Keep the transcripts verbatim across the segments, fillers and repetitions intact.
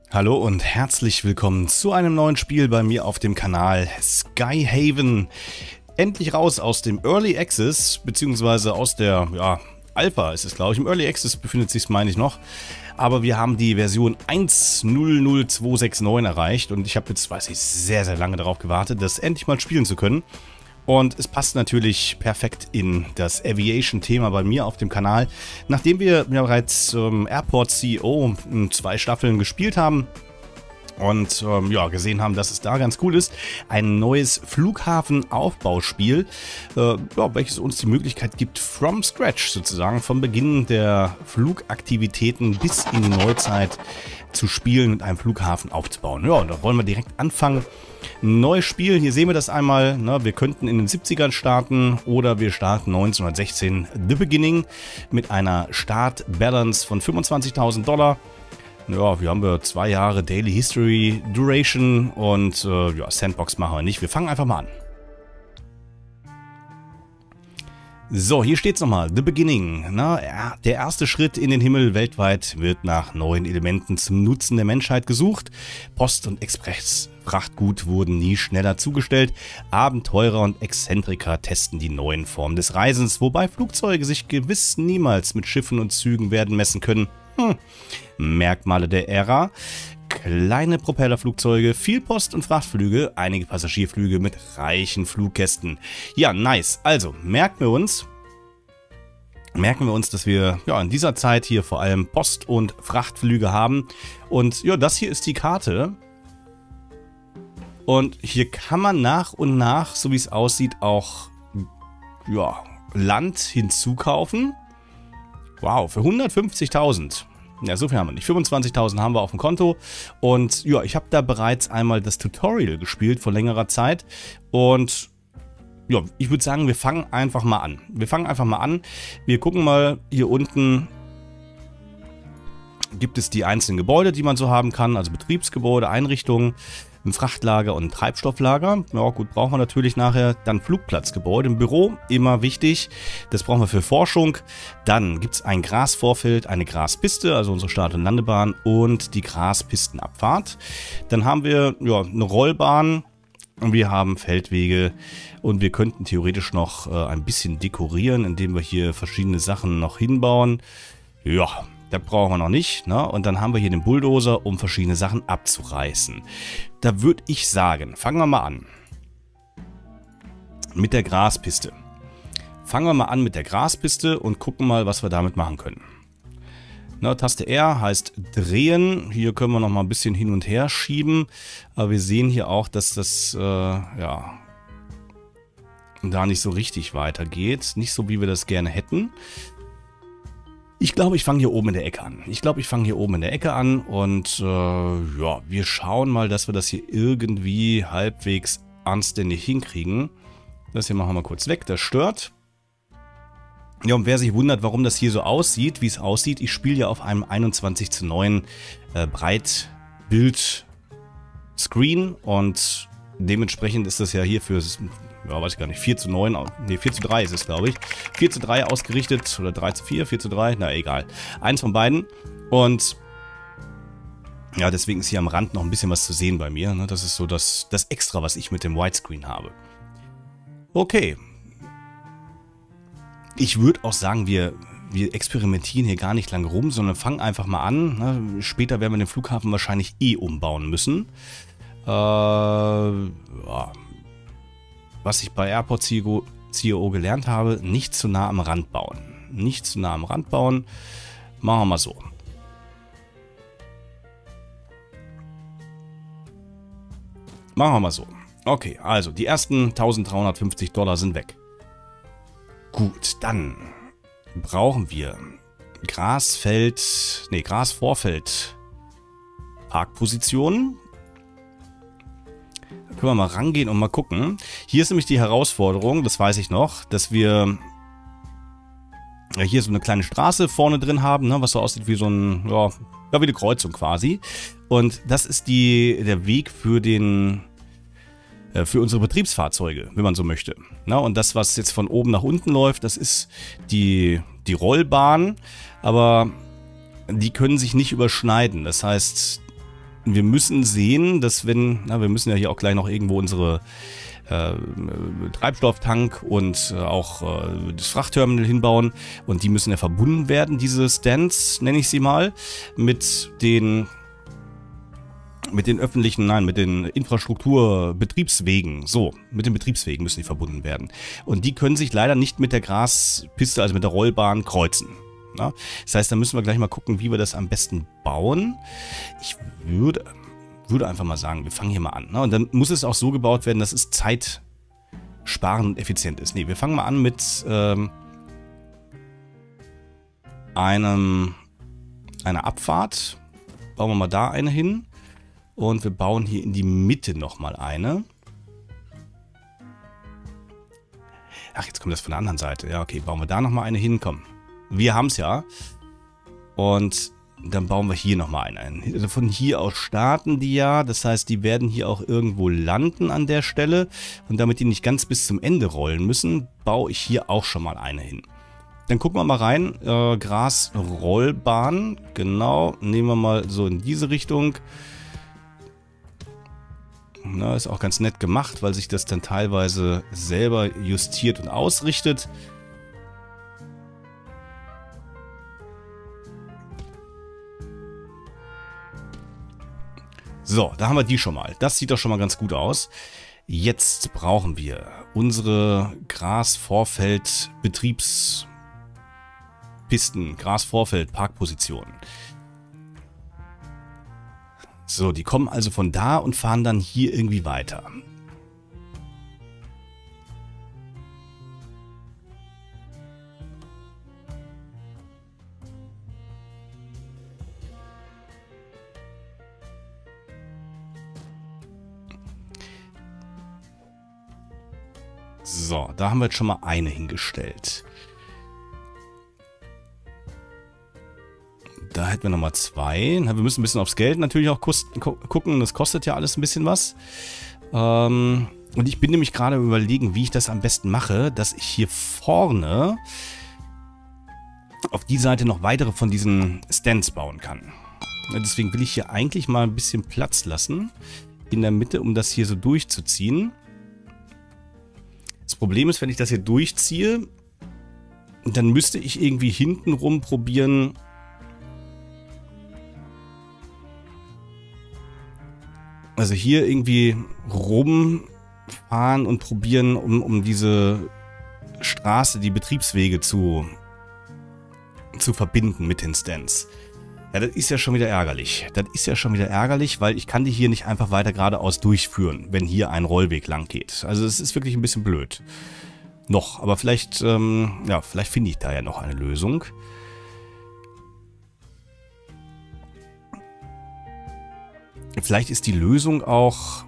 Hallo und herzlich willkommen zu einem neuen Spiel bei mir auf dem Kanal Skyhaven. Endlich raus aus dem Early Access, beziehungsweise aus der ja, Alpha ist es, glaube ich. Im Early Access befindet sich, meine ich, noch. Aber wir haben die Version eins Punkt null null zwei sechs neun erreicht und ich habe jetzt, weiß ich, sehr, sehr lange darauf gewartet, das endlich mal spielen zu können. Und es passt natürlich perfekt in das Aviation-Thema bei mir auf dem Kanal. Nachdem wir ja bereits ähm, Airport C E O in zwei Staffeln gespielt haben und ähm, ja, gesehen haben, dass es da ganz cool ist, ein neues Flughafenaufbauspiel, äh, ja, welches uns die Möglichkeit gibt, from scratch sozusagen, vom Beginn der Flugaktivitäten bis in die Neuzeit zu spielen und einen Flughafen aufzubauen. Ja, und da wollen wir direkt anfangen. Neues Spiel, hier sehen wir das einmal, ne? Wir könnten in den siebzigern starten oder wir starten neunzehnhundertsechzehn The Beginning mit einer Start-Balance von fünfundzwanzigtausend Dollar. Ja, wir haben wir zwei Jahre Daily History Duration und äh, ja, Sandbox machen wir nicht. Wir fangen einfach mal an. So, hier steht es nochmal, The Beginning. Na, der erste Schritt in den Himmel weltweit wird nach neuen Elementen zum Nutzen der Menschheit gesucht. Post- und Express-Frachtgut wurden nie schneller zugestellt. Abenteurer und Exzentriker testen die neuen Formen des Reisens, wobei Flugzeuge sich gewiss niemals mit Schiffen und Zügen werden messen können. Hm. Merkmale der Ära: kleine Propellerflugzeuge, viel Post- und Frachtflüge, einige Passagierflüge mit reichen Flugkästen. Ja, nice. Also, merken wir uns, merken wir uns, dass wir ja in dieser Zeit hier vor allem Post- und Frachtflüge haben. Und ja, das hier ist die Karte. Und hier kann man nach und nach, so wie es aussieht, auch ja, Land hinzukaufen. Wow, für hundertfünfzigtausend. Ja, so viel haben wir nicht. fünfundzwanzigtausend haben wir auf dem Konto. Und ja, ich habe da bereits einmal das Tutorial gespielt vor längerer Zeit. Und ja, ich würde sagen, wir fangen einfach mal an. Wir fangen einfach mal an. Wir gucken mal hier unten. Gibt es die einzelnen Gebäude, die man so haben kann. Also Betriebsgebäude, Einrichtungen, ein Frachtlager und ein Treibstofflager. Ja gut, brauchen wir natürlich nachher. Dann Flugplatzgebäude im Büro, immer wichtig. Das brauchen wir für Forschung. Dann gibt es ein Grasvorfeld, eine Graspiste, also unsere Start- und Landebahn und die Graspistenabfahrt. Dann haben wir ja, eine Rollbahn. Und wir haben Feldwege und wir könnten theoretisch noch äh, ein bisschen dekorieren, indem wir hier verschiedene Sachen noch hinbauen. Ja, das brauchen wir noch nicht, ne? Und dann haben wir hier den Bulldozer, um verschiedene Sachen abzureißen. Da würde ich sagen, fangen wir mal an. Mit der Graspiste. Fangen wir mal an mit der Graspiste und gucken mal, was wir damit machen können. Na, Taste R heißt drehen. Hier können wir noch mal ein bisschen hin und her schieben. Aber wir sehen hier auch, dass das äh, ja, da nicht so richtig weitergeht. Nicht so, wie wir das gerne hätten. Ich glaube, ich fange hier oben in der Ecke an. Ich glaube, ich fange hier oben in der Ecke an. Und äh, ja, wir schauen mal, dass wir das hier irgendwie halbwegs anständig hinkriegen. Das hier machen wir mal kurz weg. Das stört. Ja, und wer sich wundert, warum das hier so aussieht, wie es aussieht, ich spiele ja auf einem einundzwanzig zu neun äh, Breitbild-Screen und dementsprechend ist das ja hier für, ja, weiß ich gar nicht, vier zu neun, ne, vier zu drei ist es, glaube ich. vier zu drei ausgerichtet oder drei zu vier, vier zu drei, na egal. Eins von beiden. Und ja, deswegen ist hier am Rand noch ein bisschen was zu sehen bei mir. Ne? Das ist so das, das Extra, was ich mit dem Widescreen habe. Okay. Ich würde auch sagen, wir, wir experimentieren hier gar nicht lange rum, sondern fangen einfach mal an. Ne? Später werden wir den Flughafen wahrscheinlich eh umbauen müssen. Äh, ja. Was ich bei Airport C E O gelernt habe, nicht zu nah am Rand bauen. Nicht zu nah am Rand bauen. Machen wir mal so. Machen wir mal so. Okay, also die ersten eintausenddreihundertfünfzig Dollar sind weg. Gut, dann brauchen wir Grasfeld, nee, Grasvorfeld Parkpositionen. Da können wir mal rangehen und mal gucken. Hier ist nämlich die Herausforderung, das weiß ich noch, dass wir ja, hier so eine kleine Straße vorne drin haben, ne, was so aussieht wie so ein, ja, ja, wie eine Kreuzung quasi. Und das ist die, der Weg für den für unsere Betriebsfahrzeuge, wenn man so möchte. Na, und das, was jetzt von oben nach unten läuft, das ist die, die Rollbahn, aber die können sich nicht überschneiden. Das heißt, wir müssen sehen, dass wenn, na, wir müssen ja hier auch gleich noch irgendwo unsere äh, Treibstofftank und äh, auch äh, das Frachtterminal hinbauen. Und die müssen ja verbunden werden, diese Stands, nenne ich sie mal, mit den... Mit den öffentlichen, nein, mit den Infrastrukturbetriebswegen. So, mit den Betriebswegen müssen die verbunden werden. Und die können sich leider nicht mit der Graspiste, also mit der Rollbahn, kreuzen. Na? Das heißt, da müssen wir gleich mal gucken, wie wir das am besten bauen. Ich würde, würde einfach mal sagen, wir fangen hier mal an. Na? Und dann muss es auch so gebaut werden, dass es zeitsparend und effizient ist. Ne, wir fangen mal an mit ähm, einem, einer Abfahrt. Bauen wir mal da eine hin. Und wir bauen hier in die Mitte nochmal eine. Ach, jetzt kommt das von der anderen Seite. Ja, okay, bauen wir da nochmal eine hin. Komm, wir haben es ja. Und dann bauen wir hier nochmal eine ein. Also von hier aus starten die ja. Das heißt, die werden hier auch irgendwo landen an der Stelle. Und damit die nicht ganz bis zum Ende rollen müssen, baue ich hier auch schon mal eine hin. Dann gucken wir mal rein. Äh, Grasrollbahn. Genau, nehmen wir mal so in diese Richtung. Na, ist auch ganz nett gemacht, weil sich das dann teilweise selber justiert und ausrichtet. So, da haben wir die schon mal. Das sieht doch schon mal ganz gut aus. Jetzt brauchen wir unsere Grasvorfeld-Betriebspisten, Grasvorfeld-Parkpositionen. So, die kommen also von da und fahren dann hier irgendwie weiter. So, da haben wir jetzt schon mal eine hingestellt. Da hätten wir nochmal zwei. Wir müssen ein bisschen aufs Geld natürlich auch gucken. Das kostet ja alles ein bisschen was. Ähm, und ich bin nämlich gerade überlegen, wie ich das am besten mache, dass ich hier vorne auf die Seite noch weitere von diesen Stands bauen kann. Deswegen will ich hier eigentlich mal ein bisschen Platz lassen in der Mitte, um das hier so durchzuziehen. Das Problem ist, wenn ich das hier durchziehe, dann müsste ich irgendwie hintenrum probieren, also hier irgendwie rumfahren und probieren, um, um diese Straße, die Betriebswege zu, zu verbinden mit den Stands. Ja, das ist ja schon wieder ärgerlich. Das ist ja schon wieder ärgerlich, weil ich kann die hier nicht einfach weiter geradeaus durchführen, wenn hier ein Rollweg lang geht. Also es ist wirklich ein bisschen blöd. Noch, aber vielleicht, ähm, ja, vielleicht finde ich da ja noch eine Lösung. Vielleicht ist die Lösung auch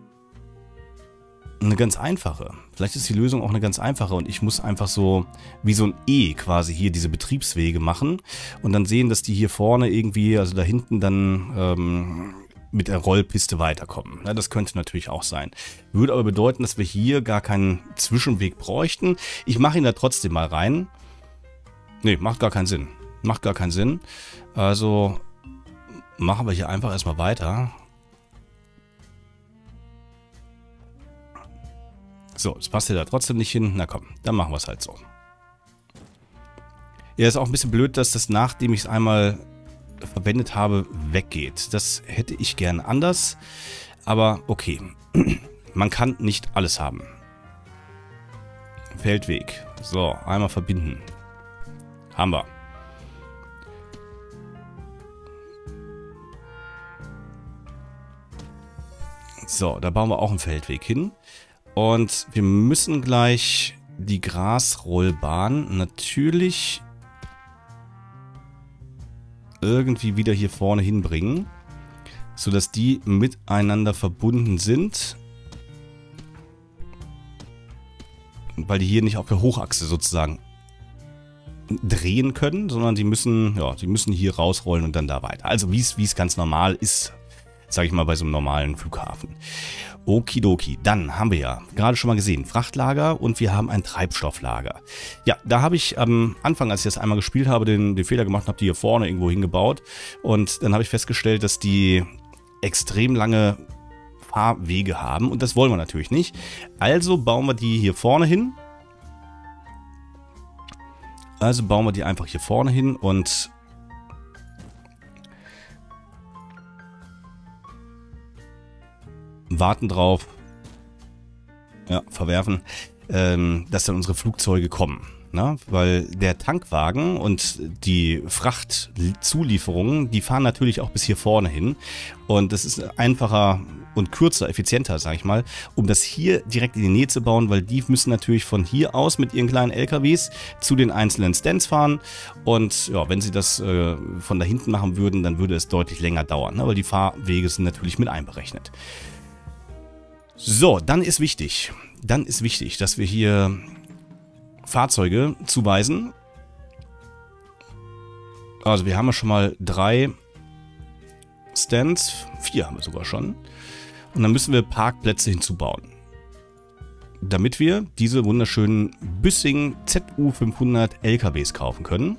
eine ganz einfache. Vielleicht ist die Lösung auch eine ganz einfache und ich muss einfach so wie so ein E quasi hier diese Betriebswege machen und dann sehen, dass die hier vorne irgendwie, also da hinten dann ähm, mit der Rollpiste weiterkommen. Ja, das könnte natürlich auch sein. Würde aber bedeuten, dass wir hier gar keinen Zwischenweg bräuchten. Ich mache ihn da trotzdem mal rein. Nee, macht gar keinen Sinn. Macht gar keinen Sinn. Also machen wir hier einfach erstmal weiter. So, es passt hier da trotzdem nicht hin. Na komm, dann machen wir es halt so. Ja, ist auch ein bisschen blöd, dass das, nachdem ich es einmal verwendet habe, weggeht. Das hätte ich gern anders. Aber okay. Man kann nicht alles haben. Feldweg. So, einmal verbinden. Haben wir. So, da bauen wir auch einen Feldweg hin. Und wir müssen gleich die Grasrollbahn natürlich irgendwie wieder hier vorne hinbringen, sodass die miteinander verbunden sind, weil die hier nicht auf der Hochachse sozusagen drehen können, sondern die müssen, ja, die müssen hier rausrollen und dann da weiter. Also wie es wie es ganz normal ist, sage ich mal, bei so einem normalen Flughafen. Okidoki, dann haben wir ja gerade schon mal gesehen, Frachtlager und wir haben ein Treibstofflager. Ja, da habe ich am Anfang, als ich das einmal gespielt habe, den, den Fehler gemacht und habe die hier vorne irgendwo hingebaut. Und dann habe ich festgestellt, dass die extrem lange Fahrwege haben und das wollen wir natürlich nicht. Also bauen wir die hier vorne hin. Also bauen wir die einfach hier vorne hin und warten drauf, ja, verwerfen, ähm, dass dann unsere Flugzeuge kommen. Na, weil der Tankwagen und die Frachtzulieferungen, die fahren natürlich auch bis hier vorne hin. Und das ist einfacher und kürzer, effizienter, sage ich mal, um das hier direkt in die Nähe zu bauen, weil die müssen natürlich von hier aus mit ihren kleinen L K Ws zu den einzelnen Stands fahren. Und ja, wenn sie das äh, von da hinten machen würden, dann würde es deutlich länger dauern, ne? Weil die Fahrwege sind natürlich mit einberechnet. So, dann ist wichtig, dann ist wichtig, dass wir hier Fahrzeuge zuweisen. Also wir haben ja schon mal drei Stands, vier haben wir sogar schon. Und dann müssen wir Parkplätze hinzubauen, damit wir diese wunderschönen Büssing Z U fünfhundert L K Ws kaufen können.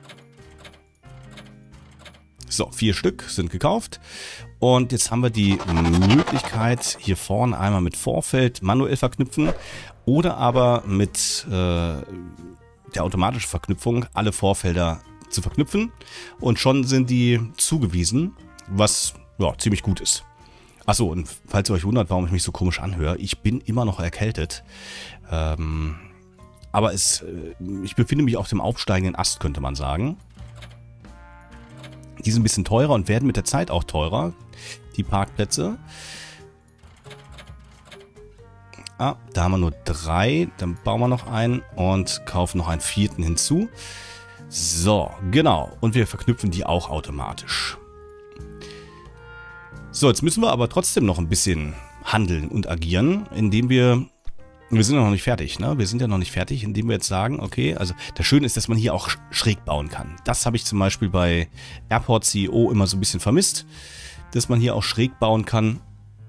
So, vier Stück sind gekauft. Und jetzt haben wir die Möglichkeit, hier vorne einmal mit Vorfeld manuell verknüpfen oder aber mit äh, der automatischen Verknüpfung alle Vorfelder zu verknüpfen. Und schon sind die zugewiesen, was ja ziemlich gut ist. Achso, und falls ihr euch wundert, warum ich mich so komisch anhöre, ich bin immer noch erkältet. Ähm, aber es, ich befinde mich auf dem aufsteigenden Ast, könnte man sagen. Die sind ein bisschen teurer und werden mit der Zeit auch teurer, die Parkplätze. Ah, da haben wir nur drei. Dann bauen wir noch einen und kaufen noch einen vierten hinzu. So, genau. Und wir verknüpfen die auch automatisch. So, jetzt müssen wir aber trotzdem noch ein bisschen handeln und agieren, indem wir... Wir sind ja noch nicht fertig, ne? Wir sind ja noch nicht fertig, indem wir jetzt sagen, okay, also das Schöne ist, dass man hier auch schräg bauen kann. Das habe ich zum Beispiel bei Airport C E O immer so ein bisschen vermisst, dass man hier auch schräg bauen kann.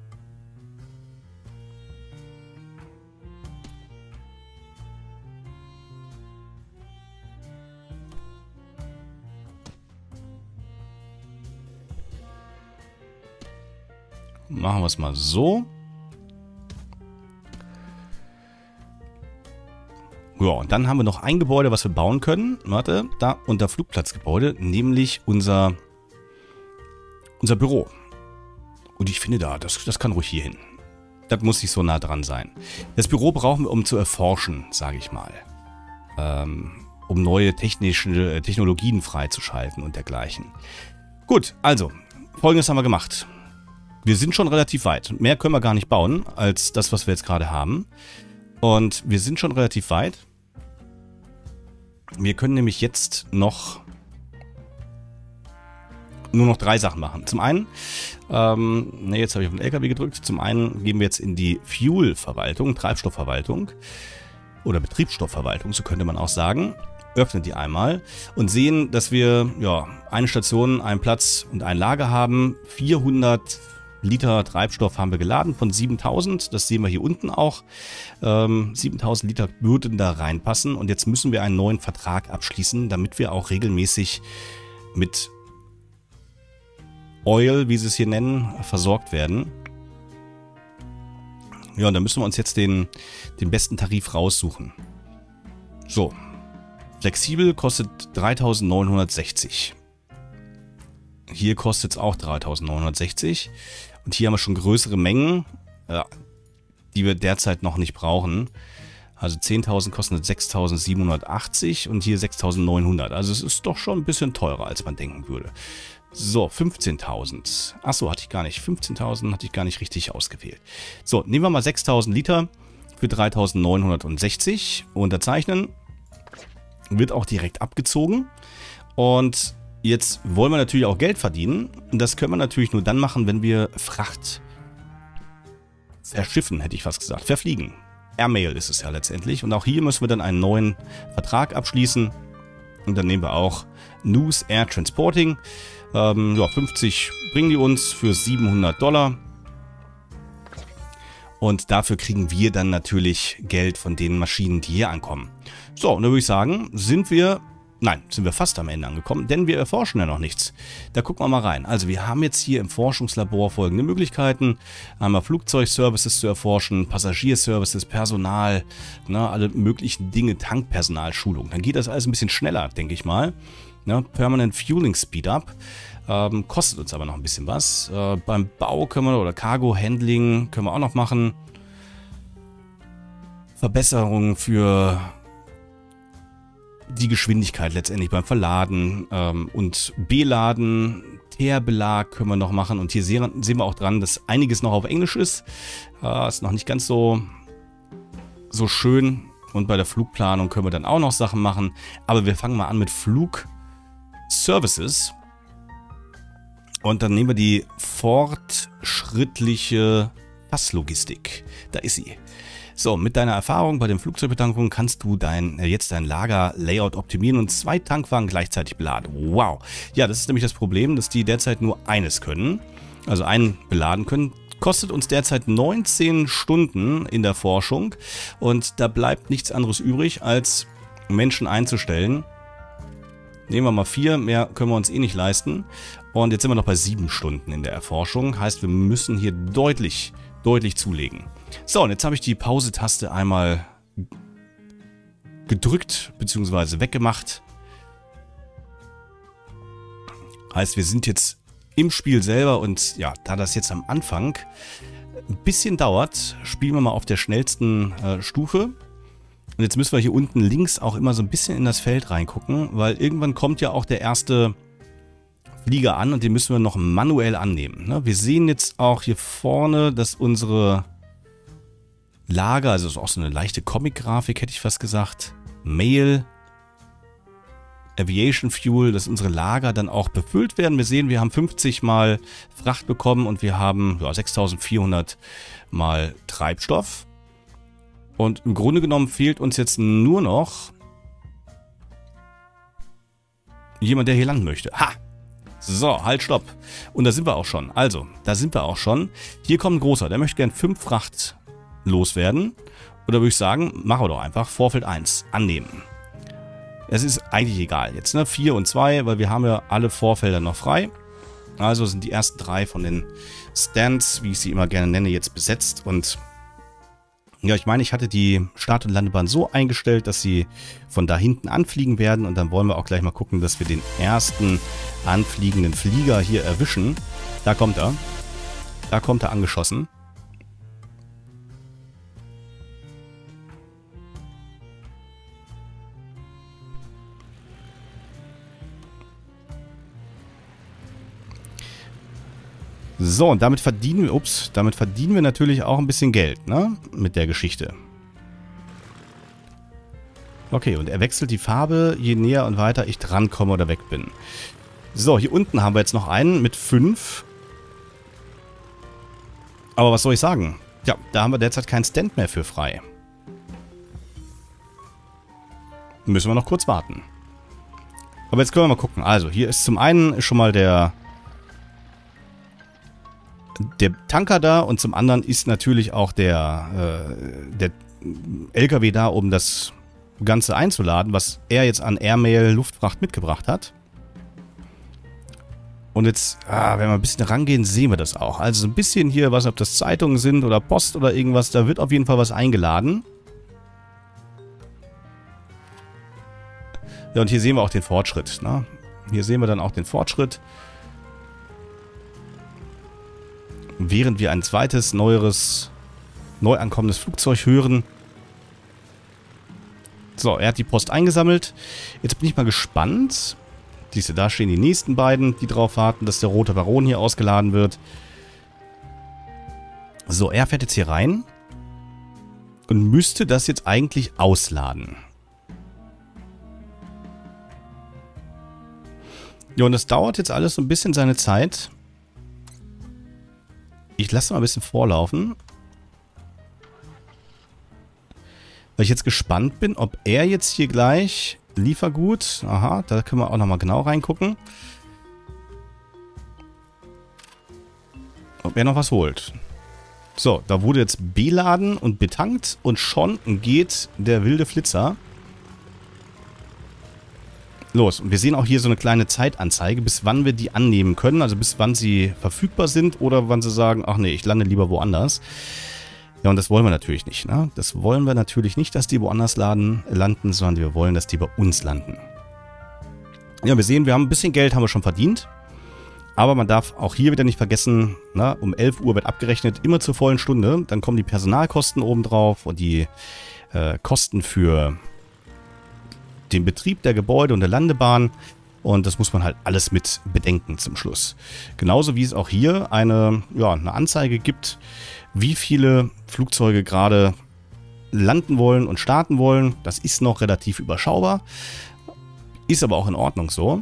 Machen wir es mal so. Ja, und dann haben wir noch ein Gebäude, was wir bauen können. Warte, da unter Flugplatzgebäude, nämlich unser, unser Büro. Und ich finde da, das, das kann ruhig hier hin. Das muss nicht so nah dran sein. Das Büro brauchen wir, um zu erforschen, sage ich mal. Ähm, um neue technische Technologien freizuschalten und dergleichen. Gut, also, Folgendes haben wir gemacht. Wir sind schon relativ weit. Mehr können wir gar nicht bauen, als das, was wir jetzt gerade haben. Und wir sind schon relativ weit. Wir können nämlich jetzt noch nur noch drei Sachen machen. Zum einen, ähm, ne, jetzt habe ich auf den L K W gedrückt. Zum einen gehen wir jetzt in die Fuel-Verwaltung, Treibstoffverwaltung oder Betriebsstoffverwaltung, so könnte man auch sagen. Öffnen die einmal und sehen, dass wir ja eine Station, einen Platz und ein Lager haben. vierhundert Liter Treibstoff haben wir geladen von siebentausend. Das sehen wir hier unten auch. Ähm, siebentausend Liter würden da reinpassen. Und jetzt müssen wir einen neuen Vertrag abschließen, damit wir auch regelmäßig mit Oil, wie sie es hier nennen, versorgt werden. Ja, und da müssen wir uns jetzt den, den besten Tarif raussuchen. So. Flexibel kostet dreitausendneunhundertsechzig. Hier kostet es auch dreitausendneunhundertsechzig. Und hier haben wir schon größere Mengen, ja, die wir derzeit noch nicht brauchen. Also zehntausend kostet sechstausendsiebenhundertachtzig und hier sechstausendneunhundert. Also es ist doch schon ein bisschen teurer, als man denken würde. So, fünfzehntausend. Achso, hatte ich gar nicht. fünfzehntausend hatte ich gar nicht richtig ausgewählt. So, nehmen wir mal sechstausend Liter für dreitausendneunhundertsechzig. Unterzeichnen. Wird auch direkt abgezogen. Und jetzt wollen wir natürlich auch Geld verdienen. Und das können wir natürlich nur dann machen, wenn wir Fracht verschiffen, hätte ich fast gesagt. Verfliegen. Airmail ist es ja letztendlich. Und auch hier müssen wir dann einen neuen Vertrag abschließen. Und dann nehmen wir auch News Air Transporting. Ähm, ja, fünfzig bringen die uns für siebenhundert Dollar. Und dafür kriegen wir dann natürlich Geld von den Maschinen, die hier ankommen. So, und dann würde ich sagen, sind wir Nein, sind wir fast am Ende angekommen, denn wir erforschen ja noch nichts. Da gucken wir mal rein. Also wir haben jetzt hier im Forschungslabor folgende Möglichkeiten. Einmal Flugzeugservices zu erforschen, Passagierservices, Personal, ne, alle möglichen Dinge, Tankpersonalschulung. Dann geht das alles ein bisschen schneller, denke ich mal. Ne, Permanent Fueling Speedup. Ähm, kostet uns aber noch ein bisschen was. Äh, beim Bau können wir, oder Cargo Handling können wir auch noch machen. Verbesserungen für die Geschwindigkeit letztendlich beim Verladen ähm, und Beladen, Teerbelag können wir noch machen. Und hier sehen, sehen wir auch dran, dass einiges noch auf Englisch ist. Äh, ist noch nicht ganz so, so schön. Und bei der Flugplanung können wir dann auch noch Sachen machen. Aber wir fangen mal an mit Flugservices. Und dann nehmen wir die fortschrittliche Passlogistik. Da ist sie. So, mit deiner Erfahrung bei den Flugzeugbetankungen kannst du dein, äh, jetzt dein Lager-Layout optimieren und zwei Tankwagen gleichzeitig beladen. Wow. Ja, das ist nämlich das Problem, dass die derzeit nur eines können. Also einen beladen können. Kostet uns derzeit neunzehn Stunden in der Forschung. Und da bleibt nichts anderes übrig, als Menschen einzustellen. Nehmen wir mal vier, mehr können wir uns eh nicht leisten. Und jetzt sind wir noch bei sieben Stunden in der Erforschung. Heißt, wir müssen hier deutlich, deutlich zulegen. So, und jetzt habe ich die Pause-Taste einmal gedrückt bzw. weggemacht. Heißt, wir sind jetzt im Spiel selber und ja, da das jetzt am Anfang ein bisschen dauert, spielen wir mal auf der schnellsten äh, Stufe. Und jetzt müssen wir hier unten links auch immer so ein bisschen in das Feld reingucken, weil irgendwann kommt ja auch der erste Flieger an und den müssen wir noch manuell annehmen. Ne? Wir sehen jetzt auch hier vorne, dass unsere Lager, also ist auch so eine leichte Comic-Grafik, hätte ich fast gesagt. Mail, Aviation Fuel, dass unsere Lager dann auch befüllt werden. Wir sehen, wir haben fünfzig mal Fracht bekommen und wir haben ja, sechstausendvierhundert mal Treibstoff. Und im Grunde genommen fehlt uns jetzt nur noch jemand, der hier landen möchte. Ha! So, halt, stopp. Und da sind wir auch schon. Also, da sind wir auch schon. Hier kommt ein großer, der möchte gern fünf Fracht loswerden. Oder würde ich sagen, machen wir doch einfach Vorfeld eins. Annehmen. Es ist eigentlich egal jetzt, ne? vier und zwei, weil wir haben ja alle Vorfelder noch frei. Also sind die ersten drei von den Stands, wie ich sie immer gerne nenne, jetzt besetzt. Und ja, ich meine, ich hatte die Start- und Landebahn so eingestellt, dass sie von da hinten anfliegen werden. Und dann wollen wir auch gleich mal gucken, dass wir den ersten anfliegenden Flieger hier erwischen. Da kommt er. Da kommt er angeschossen. So, und damit verdienen wir, ups, damit verdienen wir natürlich auch ein bisschen Geld, ne? Mit der Geschichte. Okay, und er wechselt die Farbe, je näher und weiter ich dran komme oder weg bin. So, hier unten haben wir jetzt noch einen mit fünf. Aber was soll ich sagen? Ja, da haben wir derzeit keinen Stand mehr für frei. Müssen wir noch kurz warten. Aber jetzt können wir mal gucken. Also, hier ist zum einen schon mal der... der Tanker da und zum anderen ist natürlich auch der, äh, der L K W da, um das Ganze einzuladen, was er jetzt an Airmail Luftfracht mitgebracht hat. Und jetzt, ah, wenn wir ein bisschen rangehen, sehen wir das auch. Also so ein bisschen hier, was ob das Zeitungen sind oder Post oder irgendwas, da wird auf jeden Fall was eingeladen. Ja, und hier sehen wir auch den Fortschritt. Ne? Hier sehen wir dann auch den Fortschritt. Während wir ein zweites, neueres, neu ankommendes Flugzeug hören. So, er hat die Post eingesammelt. Jetzt bin ich mal gespannt. Siehst du, da stehen die nächsten beiden, die drauf warten, dass der rote Baron hier ausgeladen wird. So, er fährt jetzt hier rein. Und müsste das jetzt eigentlich ausladen. Ja, und das dauert jetzt alles so ein bisschen seine Zeit. Ich lasse mal ein bisschen vorlaufen. Weil ich jetzt gespannt bin, ob er jetzt hier gleich Liefergut... Aha, da können wir auch nochmal genau reingucken. Ob er noch was holt. So, da wurde jetzt beladen und betankt und schon geht der wilde Flitzer los. Und wir sehen auch hier so eine kleine Zeitanzeige, bis wann wir die annehmen können. Also bis wann sie verfügbar sind oder wann sie sagen, ach nee, ich lande lieber woanders. Ja, und das wollen wir natürlich nicht. Ne? Das wollen wir natürlich nicht, dass die woanders laden, landen, sondern wir wollen, dass die bei uns landen. Ja, wir sehen, wir haben ein bisschen Geld, haben wir schon verdient. Aber man darf auch hier wieder nicht vergessen, na, um elf Uhr wird abgerechnet, immer zur vollen Stunde. Dann kommen die Personalkosten obendrauf und die äh, Kosten für den Betrieb der Gebäude und der Landebahn. Und das muss man halt alles mit bedenken zum Schluss. Genauso wie es auch hier eine, ja, eine Anzeige gibt, wie viele Flugzeuge gerade landen wollen und starten wollen. Das ist noch relativ überschaubar. Ist aber auch in Ordnung so.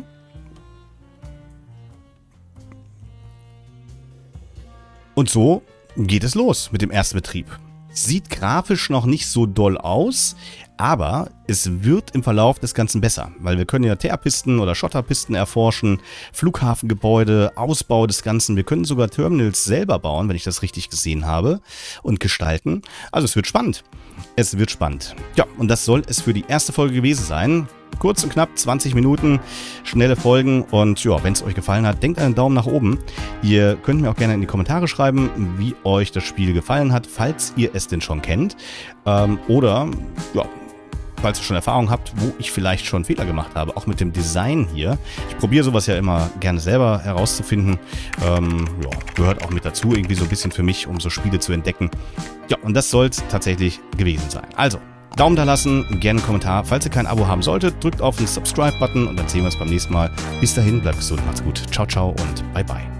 Und so geht es los mit dem Erstbetrieb. Sieht grafisch noch nicht so doll aus, aber es wird im Verlauf des Ganzen besser, weil wir können ja Teerpisten oder Schotterpisten erforschen, Flughafengebäude, Ausbau des Ganzen. Wir können sogar Terminals selber bauen, wenn ich das richtig gesehen habe, und gestalten. Also es wird spannend. Es wird spannend. Ja, und das soll es für die erste Folge gewesen sein. Kurz und knapp, zwanzig Minuten, schnelle Folgen und ja, wenn es euch gefallen hat, denkt an einen Daumen nach oben. Ihr könnt mir auch gerne in die Kommentare schreiben, wie euch das Spiel gefallen hat, falls ihr es denn schon kennt. Ähm, oder, ja, falls ihr schon Erfahrung habt, wo ich vielleicht schon Fehler gemacht habe, auch mit dem Design hier. Ich probiere sowas ja immer gerne selber herauszufinden. Ähm, ja, gehört auch mit dazu, irgendwie so ein bisschen für mich, um so Spiele zu entdecken. Ja, und das soll es tatsächlich gewesen sein. Also, Daumen da lassen, gerne einen Kommentar. Falls ihr kein Abo haben solltet, drückt auf den Subscribe-Button und dann sehen wir uns beim nächsten Mal. Bis dahin, bleibt gesund, macht's gut. Ciao, ciao und bye, bye.